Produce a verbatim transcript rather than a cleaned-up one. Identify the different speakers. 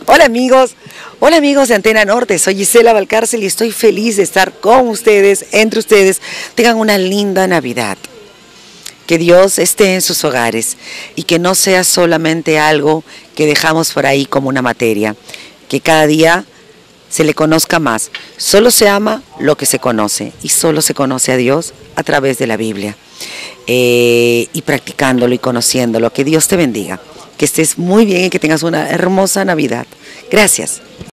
Speaker 1: Hola amigos, hola amigos de Antena Norte, soy Gisela Valcárcel y estoy feliz de estar con ustedes, entre ustedes. Tengan una linda Navidad, que Dios esté en sus hogares y que no sea solamente algo que dejamos por ahí como una materia, que cada día se le conozca más. Solo se ama lo que se conoce y solo se conoce a Dios a través de la Biblia eh, y practicándolo y conociéndolo. Que Dios te bendiga, que estés muy bien y que tengas una hermosa Navidad. Gracias.